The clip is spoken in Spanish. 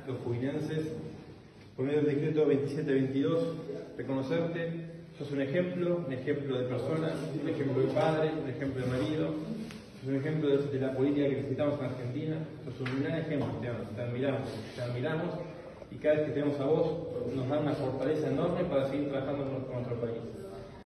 los jubilenses, por medio del decreto 2722, reconocerte. Sos un ejemplo de persona, un ejemplo de padre, un ejemplo de marido, sos un ejemplo de la política que necesitamos en Argentina. Sos un gran ejemplo, te admiramos, y cada vez que tenemos a vos nos da una fortaleza enorme para seguir trabajando con nuestro país.